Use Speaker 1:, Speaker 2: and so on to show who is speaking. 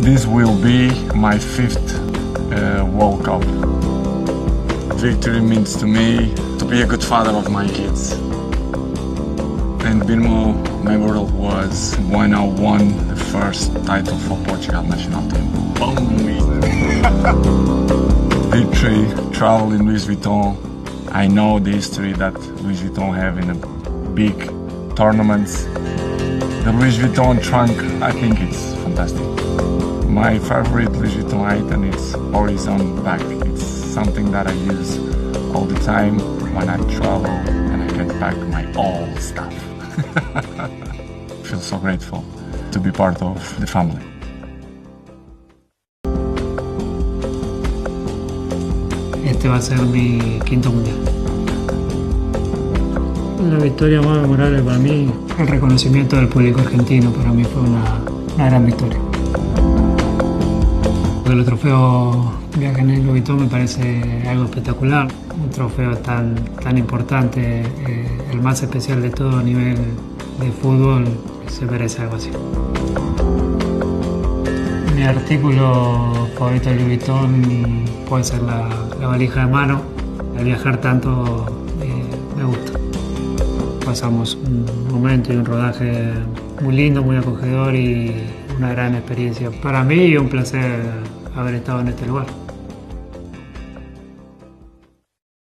Speaker 1: This will be my fifth World Cup. Victory means to me to be a good father of my kids. And being more memorable was when I won the first title for Portugal national team. Boom! Victory, travel in Louis Vuitton. I know the history that Louis Vuitton have in the big tournaments. The Louis Vuitton trunk, I think it's fantastic. My favorite Louis Vuitton item is Horizon bag. It's something that I use all the time when I travel and I can pack my old stuff. I feel so grateful to be part of the family.
Speaker 2: Este va a ser mi quinto mundial. La victoria más memorable para mí, el reconocimiento del público argentino, para mí fue una gran victoria. El trofeo Viaje en el Vuitton me parece algo espectacular, un trofeo tan importante, el más especial de todo a nivel de fútbol, se merece algo así. Mi artículo favorito de Louis Vuitton puede ser la valija de mano. Al viajar tanto me gusta. Pasamos un momento y un rodaje muy lindo, muy acogedor y una gran experiencia para mí y un placer haber estado en este lugar.